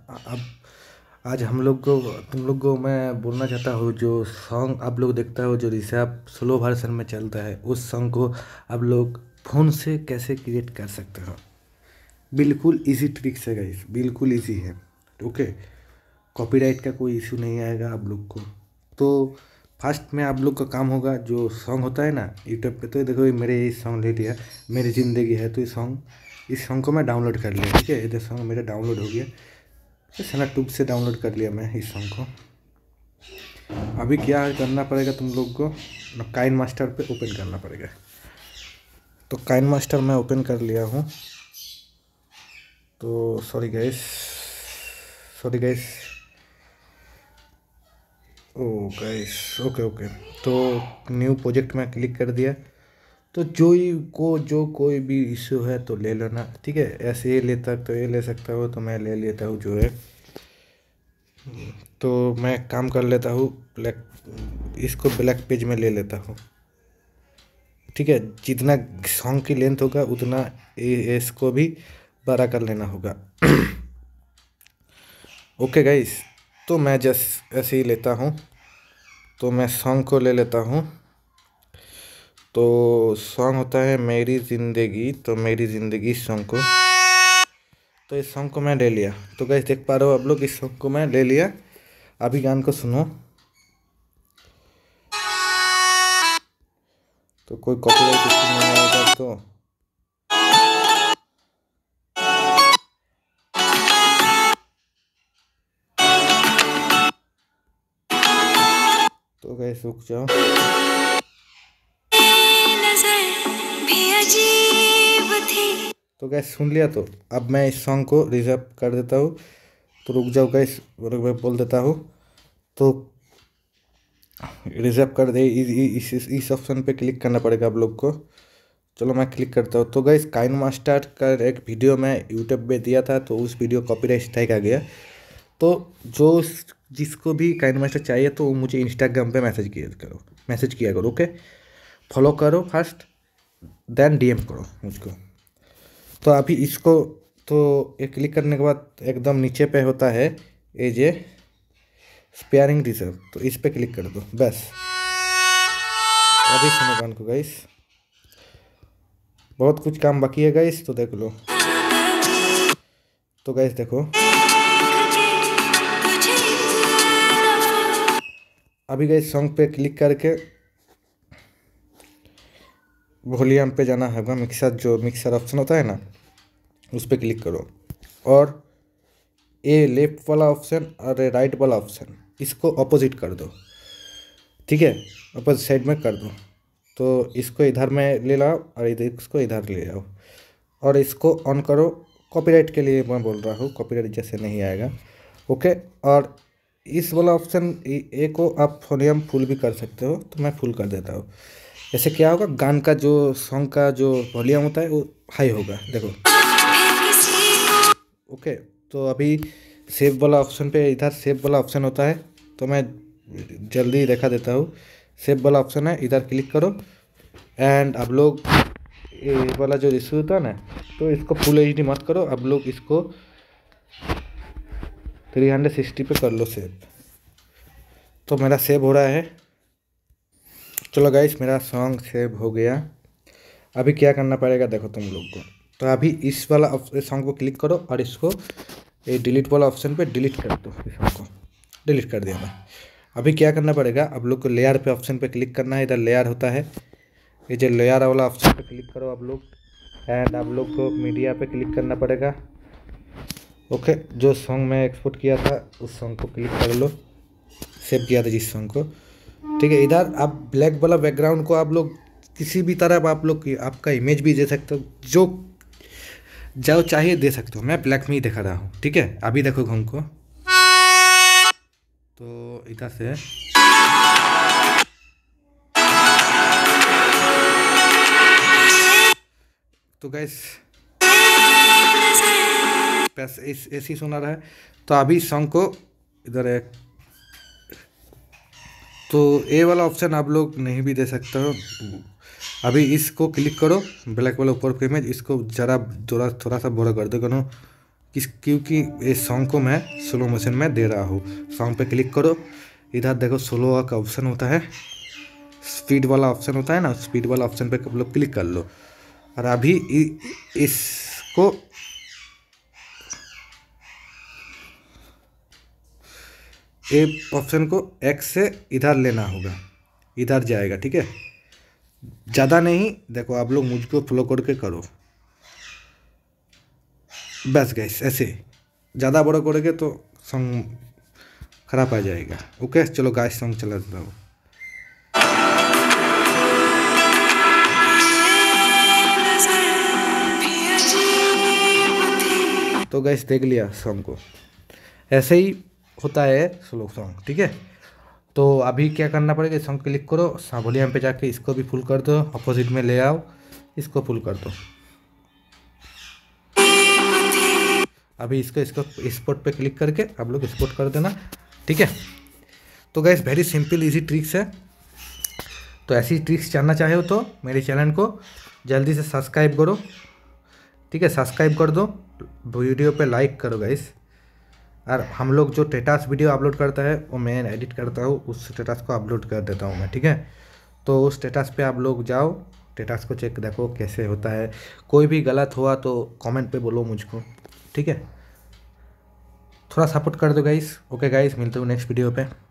अब आज हम लोग को तुम लोग को मैं बोलना चाहता हूँ, जो सॉन्ग आप लोग देखता हो जो ऋषभ स्लो वर्जन में चलता है, उस सॉन्ग को आप लोग फ़ोन से कैसे क्रिएट कर सकते हो। बिल्कुल इजी ट्रिक्स है गाइस, बिल्कुल इजी है। ओके, कॉपीराइट का कोई इशू नहीं आएगा आप लोग को। तो फर्स्ट में आप लोग का काम होगा, जो सॉन्ग होता है ना यूट्यूब पे, तो देखो ये मेरे ये सॉन्ग ले लिया, मेरी ज़िंदगी है, तो इस सॉन्ग को मैं डाउनलोड कर लिया। ठीक है, ये सॉन्ग मेरा डाउनलोड हो गया, सना ट्यूब से डाउनलोड कर लिया मैं इस सॉन्ग को। अभी क्या करना पड़ेगा तुम लोग को, काइन मास्टर पे ओपन करना पड़ेगा। तो काइन मास्टर मैं ओपन कर लिया हूँ। तो sorry guys, oh guys, okay okay. तो न्यू प्रोजेक्ट में क्लिक कर दिया। तो जो कोई भी इशू है तो ले लेना। ठीक है, ऐसे ये लेता तो ये ले सकता हो, तो मैं ले लेता हूँ जो है। तो मैं काम कर लेता हूँ, इसको ब्लैक पेज में ले लेता हूँ। ठीक है, जितना सॉन्ग की लेंथ होगा उतना इसको भी बड़ा कर लेना होगा। ओके गाइस, तो मैं जस्ट ऐसे ही लेता हूँ। तो मैं सॉन्ग को ले लेता हूँ। तो सॉन्ग होता है मेरी ज़िंदगी, तो मेरी ज़िंदगी सॉन्ग को, तो इस सॉन्ग को मैं ले लिया। तो गाइस देख पा रहे हो आप लोग, इस सॉन्ग को मैं ले लिया। अभी गान को सुनो, तो कोई कॉपीराइट इशू नहीं आएगा। तो गाइस रुक जाओ। तो गैस सुन लिया, तो अब मैं इस सॉन्ग को रिजर्व कर देता हूँ। तो रुक जाओ गैस, मैं बोल देता हूँ। तो रिजर्व कर दे, इस ऑप्शन पे क्लिक करना पड़ेगा आप लोग को। चलो मैं क्लिक करता हूँ। तो गैस काइन मास्टर का एक वीडियो मैं यूट्यूब पे दिया था, तो उस वीडियो कॉपीराइट स्ट्राइक आ गया। तो जिसको भी काइन मास्टर चाहिए तो मुझे इंस्टाग्राम पे मैसेज किया करो। ओके, फॉलो करो फर्स्ट, देन डीएम करो मुझको। तो अभी इसको, तो ये क्लिक करने के बाद एकदम नीचे पे होता है ये जे स्पेयरिंग रिजर्व, तो इस पे क्लिक कर दो बस। अभी सुनो गान को गाइस, बहुत कुछ काम बाकी है गाइस, तो देख लो। तो गाइस देखो, अभी गाइस सॉन्ग पे क्लिक करके वॉल्यूम पे जाना होगा। मिक्सर ऑप्शन होता है ना, उस पर क्लिक करो, और ये लेफ्ट वाला ऑप्शन और राइट वाला ऑप्शन, इसको अपोजिट कर दो। ठीक है, अपोजिट साइड में कर दो। तो इसको इधर में ले लाओ और इधर इसको इधर ले आओ, और इसको ऑन करो। कॉपीराइट के लिए मैं बोल रहा हूँ, कॉपीराइट जैसे नहीं आएगा। ओके, और इस वाला ऑप्शन ए को आप वॉल्यूम फुल भी कर सकते हो, तो मैं फुल कर देता हूँ। ऐसे क्या होगा, गान का जो सॉन्ग का जो वॉल्यूम होता है वो हाई होगा, देखो। ओके, तो अभी सेव वाला ऑप्शन पे, इधर सेव वाला ऑप्शन होता है, तो मैं जल्दी दिखा देता हूँ। सेव वाला ऑप्शन है, इधर क्लिक करो। एंड आप लोग ये वाला जो इशू होता है ना, तो इसको फुल एच डी मत करो, आप लोग इसको 360 पे कर लो सेव। तो मेरा सेव हो रहा है। चलो गाइस, मेरा सॉन्ग सेव हो गया। अभी क्या करना पड़ेगा देखो तुम लोग को। तो अभी इस वाला सॉन्ग को क्लिक करो, और इसको ये डिलीट वाला ऑप्शन पे डिलीट कर दो। इस सॉन्ग को डिलीट कर दिया मैं। अभी क्या करना पड़ेगा, आप लोग को लेयर पे ऑप्शन पे क्लिक करना है। इधर लेयर होता है, ये जो लेयर वाला ऑप्शन पे क्लिक करो आप लोग। एंड आप लोग को मीडिया पे क्लिक करना पड़ेगा। ओके, जो सॉन्ग मैं एक्सपोर्ट किया था उस सॉन्ग को क्लिक कर लो, सेव किया था जिस सॉन्ग को। ठीक है, इधर आप ब्लैक वाला बैकग्राउंड को आप लोग किसी भी तरह आप लोग आपका इमेज भी दे सकते हो, जो चाहिए दे सकते हो। मैं ब्लैक में ही दिखा रहा हूँ। ठीक है, अभी देखो हमको, तो इधर से तो गैस ऐसी सुना रहा है। तो अभी सॉन्ग को इधर है, तो ए वाला ऑप्शन आप लोग नहीं भी दे सकते हो। अभी इसको क्लिक करो, ब्लैक वाला ऊपर का इमेज, इसको ज़रा थोड़ा सा बड़ा कर दो, क्योंकि इस सॉन्ग को मैं स्लो मोशन में दे रहा हूँ। सॉन्ग पे क्लिक करो, इधर देखो स्लो का ऑप्शन होता है, स्पीड वाला ऑप्शन होता है ना, स्पीड वाला ऑप्शन पे आप लोग क्लिक कर लो। और अभी इसको ए ऑप्शन को एक्स से इधर लेना होगा, इधर जाएगा, ठीक है। ज़्यादा नहीं, देखो आप लोग मुझको फॉलो करके करो बस गाइस। ऐसे ज़्यादा बड़ा करोगे तो सॉन्ग खराब आ जाएगा। ओके चलो गाइस, सॉन्ग चला देता हूँ। तो गाइस देख लिया सॉन्ग को, ऐसे ही होता है स्लो सॉन्ग, ठीक है। तो अभी क्या करना पड़ेगा, सॉन्ग क्लिक करो, वॉल्यूम पे जाके इसको भी फुल कर दो, अपोजिट में ले आओ, इसको फुल कर दो। अभी इसको एक्सपोर्ट पे क्लिक करके आप लोग एक्सपोर्ट कर देना, ठीक है। तो guys very simple easy tricks है। तो ऐसी ट्रिक्स जानना चाहे हो तो मेरे चैनल को जल्दी से सब्सक्राइब करो, ठीक है। सब्सक्राइब कर दो, वीडियो पे लाइक करो गाइस। और हम लोग जो स्टेटस वीडियो अपलोड करता है वो मैं एडिट करता हूँ, उस स्टेटस को अपलोड कर देता हूँ मैं, ठीक है। तो उस स्टेटस पे आप लोग जाओ, स्टेटस को चेक देखो कैसे होता है। कोई भी गलत हुआ तो कमेंट पे बोलो मुझको, ठीक है। थोड़ा सपोर्ट कर दो गाइस। ओके गाइस, मिलते हो नेक्स्ट वीडियो पे।